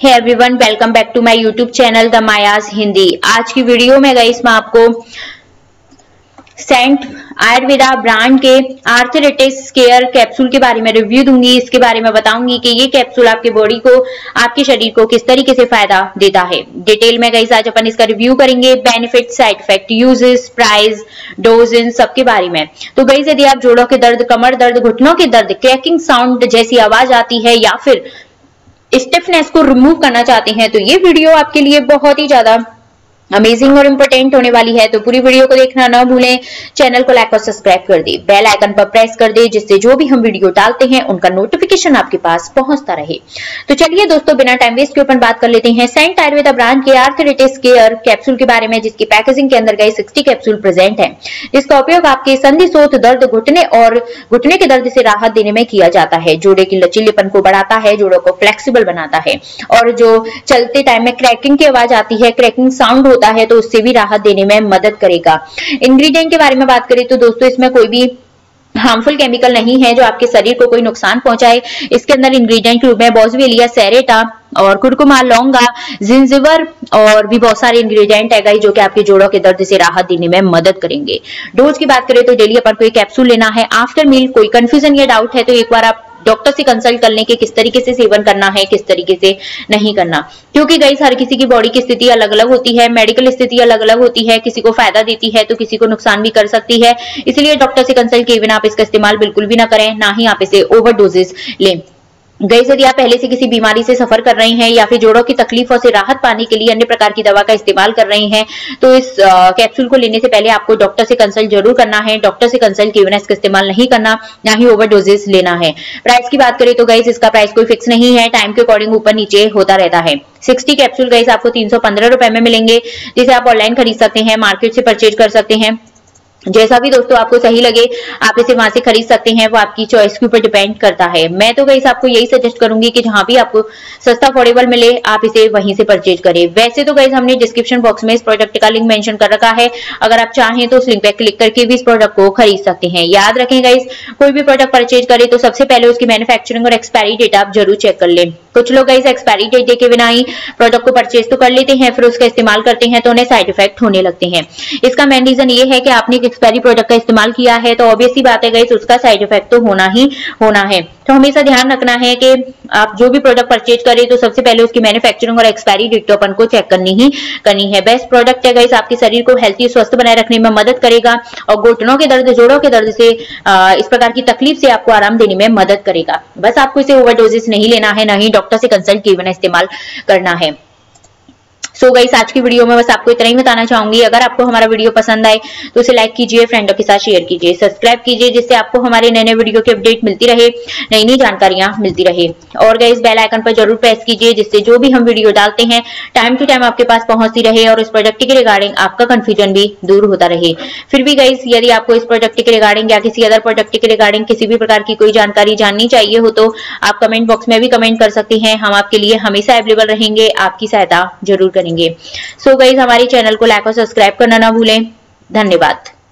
Hey everyone, welcome back to my YouTube channel the Maya's Hindi. आज की video में guys मैं आपको सेंट आयुर्वेदा ब्रांड के आर्थराइटिस केयर कैप्सूल के बारे में रिव्यू दूंगी। इसके बारे में बताऊंगी कि ये कैप्सूल आपके बॉडी को, आपके शरीर को किस तरीके से फायदा देता है। डिटेल में गाइस आज अपन इसका रिव्यू करेंगे, benefit, side effect, uses, price, dose, इन सबके बारे में। तो गाइस यदि आप जोड़ों के दर्द, कमर दर्द, घुटनों के दर्द, क्रैकिंग साउंड जैसी आवाज आती है या फिर स्टिफनेस को रिमूव करना चाहते हैं तो ये वीडियो आपके लिए बहुत ही ज्यादा अमेजिंग और इंपॉर्टेंट होने वाली है। तो पूरी वीडियो को देखना ना भूलें, चैनल को लाइक और सब्सक्राइब कर दे, बेल आइकन पर प्रेस कर दे, जिससे जो भी हम वीडियो डालते हैं उनका नोटिफिकेशन आपके पास पहुंचता रहे। तो चलिए दोस्तों, बिना टाइम वेस्ट के अपन बात कर लेते हैं सेंट आयुर्वेदा ब्रांड के आर्थराइटिस केयर कैप्सूल के बारे में, जिसकी पैकेजिंग के अंदर गई 60 कैप्सूल प्रेजेंट है, जिसका उपयोग आपके संधि शोथ दर्द, घुटने और घुटने के दर्द से राहत देने में किया जाता है। जोड़े की लचीलेपन को बढ़ाता है, जोड़ों को फ्लेक्सिबल बनाता है, और जो चलते टाइम में क्रैकिंग की आवाज आती है, क्रैकिंग साउंड होता है, तो उससे भी राहत देने में मदद करेगा। इंग्रेडिएंट के बारे में बात करें तो दोस्तों इसमें कोई भी हार्मफुल केमिकल नहीं है जो आपके शरीर को कोई नुकसान पहुंचाए। इसके अंदर इंग्रेडिएंट के रूप में बॉसवेलिया सेरेटा और कुरकुमा, लौंगा, जिंजिबर और भी बहुत सारे इंग्रेडिएंट है जो कि आपके जोड़ों के दर्द से राहत देने में मदद करेंगे। डोज की बात करें तो डेली अपन को एक कैप्सूल लेना है आफ्टर मील। कोई कंफ्यूजन या डाउट है तो एक बार आप डॉक्टर से कंसल्ट कर लें कि किस तरीके से सेवन करना है, किस तरीके से नहीं करना, क्योंकि गाइस हर किसी की बॉडी की स्थिति अलग अलग होती है, मेडिकल स्थिति अलग अलग होती है, किसी को फायदा देती है तो किसी को नुकसान भी कर सकती है। इसलिए डॉक्टर से कंसल्ट किए बिना आप इसका इस्तेमाल बिल्कुल भी ना करें, ना ही आप इसे ओवर डोजेस लें। गाइस यदि आप पहले से किसी बीमारी से सफर कर रहे हैं या फिर जोड़ों की तकलीफों से राहत पाने के लिए अन्य प्रकार की दवा का इस्तेमाल कर रहे हैं तो इस कैप्सूल को लेने से पहले आपको डॉक्टर से कंसल्ट जरूर करना है। डॉक्टर से कंसल्ट किए बिना इसका इस्तेमाल नहीं करना, ना ही ओवर डोजेस लेना है। प्राइस की बात करें तो गाइस इसका प्राइस कोई फिक्स नहीं है, टाइम के अकॉर्डिंग ऊपर नीचे होता रहता है। 60 कैप्सूल गाइस आपको 315 रुपए में मिलेंगे, जिसे आप ऑनलाइन खरीद सकते हैं, मार्केट से परचेज कर सकते हैं। जैसा भी दोस्तों आपको सही लगे आप इसे वहां से खरीद सकते हैं, वो आपकी चॉइस के ऊपर डिपेंड करता है। मैं तो गाइस आपको यही सजेस्ट करूंगी कि जहां भी आपको सस्ता अफोर्डेबल मिले आप इसे वहीं से परचेज करें। वैसे तो गाइस हमने डिस्क्रिप्शन बॉक्स में इस प्रोडक्ट का लिंक मेंशन कर रखा है, अगर आप चाहें तो उस लिंक पे क्लिक करके भी इस प्रोडक्ट को खरीद सकते हैं। याद रखें गाइस, कोई भी प्रोडक्ट परचेज करें तो सबसे पहले उसकी मैन्युफैक्चरिंग और एक्सपायरी डेट आप जरूर चेक कर लें। कुछ लोग गाइस एक्सपायरी डेट देखे बिना ही प्रोडक्ट को परचेज तो कर लेते हैं, फिर उसका इस्तेमाल करते हैं तो उन्हें साइड इफेक्ट होने लगते हैं। इसका मेन रीजन ये है कि आपने एक एक्सपायरी प्रोडक्ट का इस्तेमाल किया है तो ऑब्वियस ही बात है गाइस उसका साइड इफेक्ट तो होना ही होना है। तो हमेशा ध्यान रखना है कि आप जो भी प्रोडक्ट परचेज करें तो सबसे पहले उसकी मैन्युफैक्चरिंग और एक्सपायरी डेट तो अपन को चेक करनी है। बेस्ट प्रोडक्ट है गाइस, आपके शरीर को हेल्थी स्वस्थ बनाए रखने में मदद करेगा और घुटनों के दर्द, जोड़ों के दर्द से, इस प्रकार की तकलीफ से आपको आराम देने में मदद करेगा। बस आपको इसे ओवरडोजेस नहीं लेना है, ना ही डॉक्टर से कंसल्ट किए बिना इस्तेमाल करना है। सो गाइस आज की वीडियो में बस आपको इतना ही बताना चाहूंगी। अगर आपको हमारा वीडियो पसंद आए तो उसे लाइक कीजिए, फ्रेंडों के साथ शेयर कीजिए, सब्सक्राइब कीजिए, जिससे आपको हमारे नए नए वीडियो की अपडेट मिलती रहे, नई नई जानकारियां मिलती रहे। और गाइस बेल आइकन पर जरूर प्रेस कीजिए, जिससे जो भी हम वीडियो डालते हैं टाइम टू टाइम आपके पास पहुंचती रहे और इस प्रोडक्ट के रिगार्डिंग आपका कंफ्यूजन भी दूर होता रहे। फिर भी गाइस यदि आपको इस प्रोडक्ट के रिगार्डिंग या किसी अदर प्रोडक्ट के रिगार्डिंग किसी भी प्रकार की कोई जानकारी जाननी चाहिए हो तो आप कमेंट बॉक्स में भी कमेंट कर सकते हैं। हम आपके लिए हमेशा अवेलेबल रहेंगे, आपकी सहायता जरूर करेंगे। सो गाइस हमारे चैनल को लाइक और सब्सक्राइब करना ना भूलें। धन्यवाद।